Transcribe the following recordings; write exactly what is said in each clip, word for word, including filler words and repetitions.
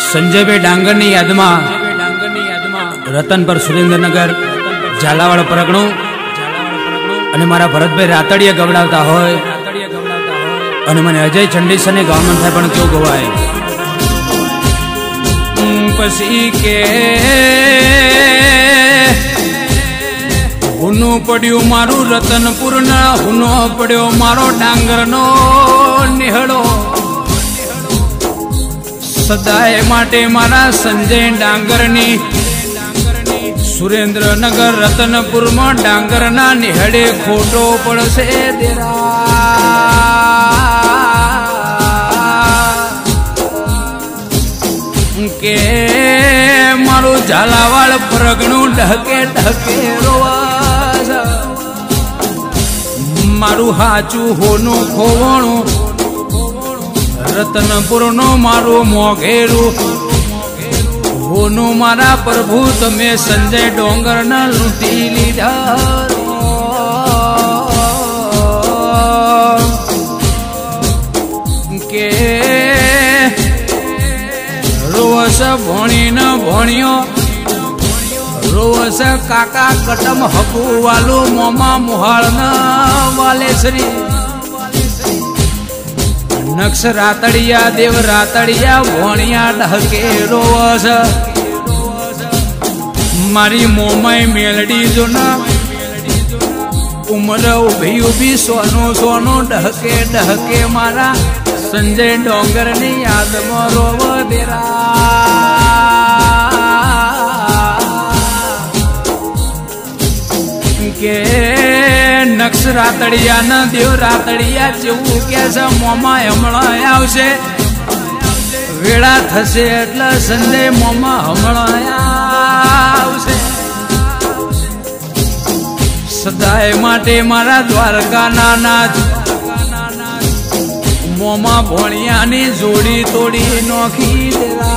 संजय भाई डांगर ની યાદમાં રતનપર સુરેન્દ્રનગર ઝાલાવાડ પરગણો અને મારા ભરતભાઈ રાતડિયા ગવડાવતા હોય અને મને અજય ચંડીસને ગાવાનું થાય પણ કેવું ગવાય પછી કે હુનો પડ્યો મારું રતનપુર ના હુનો પડ્યો મારો ડાંગર નો નિહળો सदाय माटे मारा संजय डांगर नी सुरेंद्रनगर रतनपुर में डांगर ना निहड़े खोटो पड़से देरा के मारू झालावाड़ परगणु ढके ढके रोवास मारू हाचू होनु खोवणु रतनपुर नो मारो मोघेरू होनु मारा प्रभु तमे संजय डोंगर न लूटी लीधा के रोवस भोणी न भोणियो रोवस काका कटम हकू वालो मोमा मुहाल न वाले श्री नक्ष रातड़िया देव रातड़िया भोणिया ढके रोवस मारी मोमय मेलडी जो न उमर उभी उभी सोनो सोनो ढके ढके मारा संजय डोंगर ने याद में रोव देरा के नक्ष रातड़िया न देव रातड़िया जेवू के मोमा हमणा आवशे वेळा थशे એટલે સંજય મોમા हमणा आवशे सदाय माटे मारा द्वारका ना नाथ मोमा भोणिया नी जोड़ी तोड़ी नोखी देरा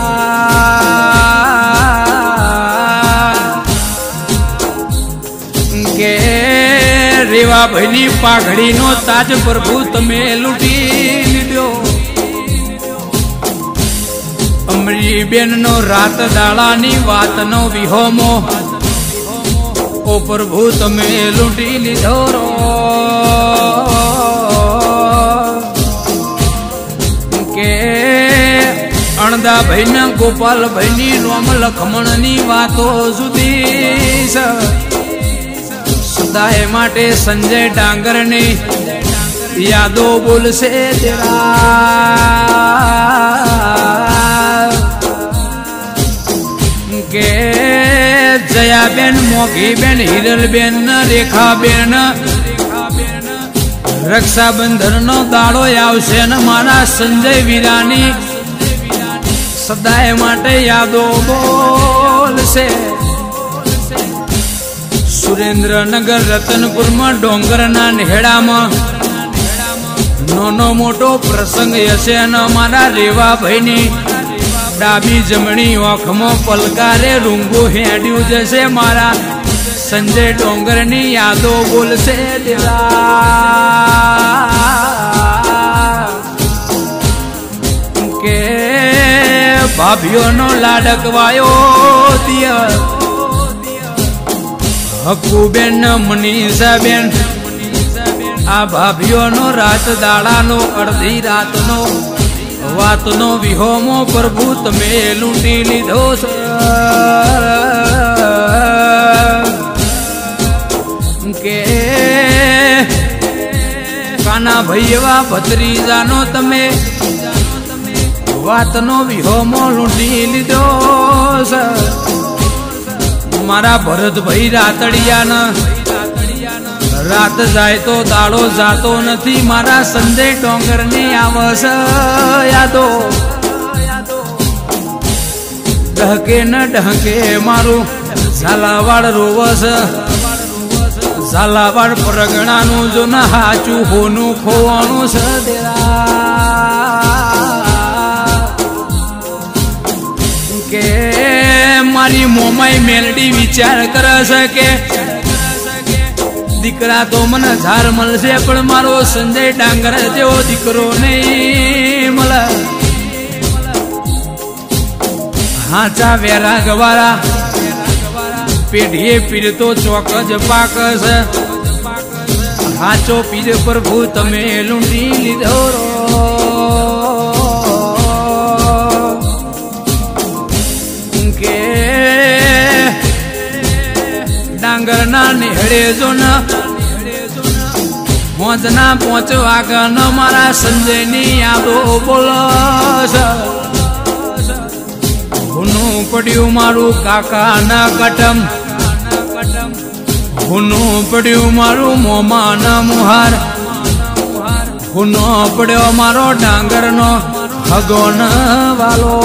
के रेवा भैनी पाघड़ी नो ताज प्रभु तमे लूटी लीधो अमरी बेन नो रात दाड़ा नी वात नो विहोमो ओ प्रभु तमे लूटी लीधो रो के अणदा भैन गोपाल भैनी रोम लखमण नी वातो जुदी स सदाय माटे संजय डांगर ने यादो बोल से तेरा के जया बेन मोगी बेन हिरल बेन रेखा बेन रक्षाबंधन नो दाड़ो आवशे न मारा संजय वीरानी सदाय माटे यादो बोल से सुरेंद्रनगर रतनपुर में डोंगर ना नेहड़ा में नोनो मोटो प्रसंग यसे न मारा रेवा भैनी डाबी जमणी ओख में पलकारे रूंगो हेड्यू जैसे मारा संजय डोंगर नी यादो बोल से दिला के भाभीओ नो लाडकवायो दिया हकू बेन मनीषा बेन आ भाभीओ नो रात दाड़ा नो अर्धी रात नो वात नो विहोमो प्रभु तमे लूटी लीधो के काना भैया भत्रीजा नो तमे वात नो विहोमो लूटी लीधो मारा भरत भाई रातड़िया न रात जाए तो दाड़ो जातो नथी मारा संजय डोंगर ने आवस यादो ढके न ढके मारू झालावाड़ रोवस झालावाड़ परगणा नु जो न हाचू होनु खोवाणु सदेरा के मारी मोमाई मेलडी विचार कर सके दीकरा तो मन झार मलसे पण मारो संजय डांगर जेवो दीकरो नहीं मला હાચા વેરા ગવારા પેઢીએ પીર તો ચોક જ પાક છે હાચો પીર પ્રભુ તમે લૂંટી લીધો કે ડાંગર ના નિહળે જો ન મોજના પોચ વાગન મારા સંજય ની યાદો બોલો હુનું પડ્યું મારું કાકા ના કટમ હુનું પડ્યું મારું મોમા ના મુહાર હુનો પડ્યો મારો ડાંગર નો હગોન વાલો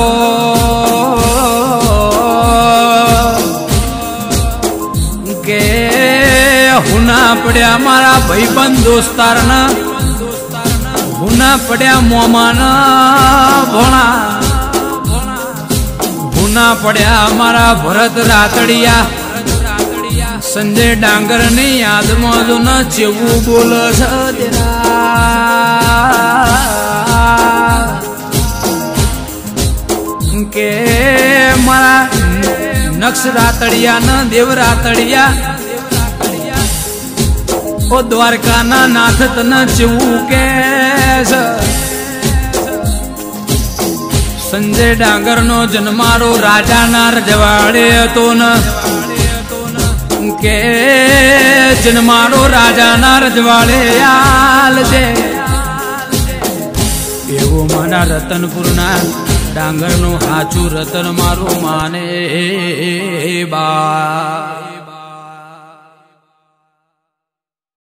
કે હુના પડ્યા મારા ભાઈબંધ દોસ્તાર ના હુના પડ્યા મોમા ના ભોણા હુના પડ્યા મારા ભરત રાતડિયા સંજય ડાંગર ની યાદમાં જો ન જેવું બોલ કે મારા નક્ષ રાતડિયા ના દેવ રાતડિયા ઓ દ્વારકા ના નાથ તન જેવું કે સંજય ડાંગર નો જન્મારો રાજા ના રજવાડે હતો ન કે જન્મારો રાજા ના રજવાડે આલ દે એવો મારા રતનપુર ના ડાંગર નું હાચું રતન મારું માને બા